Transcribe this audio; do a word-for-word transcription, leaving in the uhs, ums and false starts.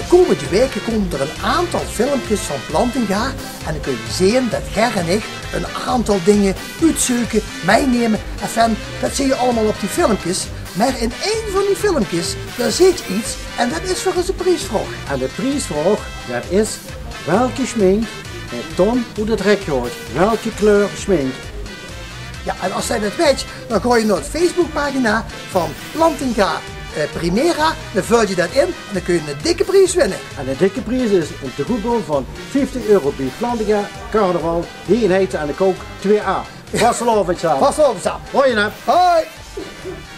komende weken komen er een aantal filmpjes van Plantinga en dan kun je zien dat Ger en ik een aantal dingen uitzoeken, meenemen en fan, dat zie je allemaal op die filmpjes. Maar in één van die filmpjes, daar zit iets en dat is voor onze prijsvraag. En de prijsvraag, dat is welke schmink heeft Tom hoe de drek gooit? Welke kleur schmink? Ja, en als jij dat weet, dan ga je naar de Facebookpagina van Plantinga eh, Primera, dan vul je dat in en dan kun je een dikke prijs winnen. En de dikke prijs is een tegoedbon van vijftig euro bij Plantinga Carnaval, hier in Heeten en de Kook twee A. Vastelovend samen. Vastelovend samen. Hoi je nou. Hoi.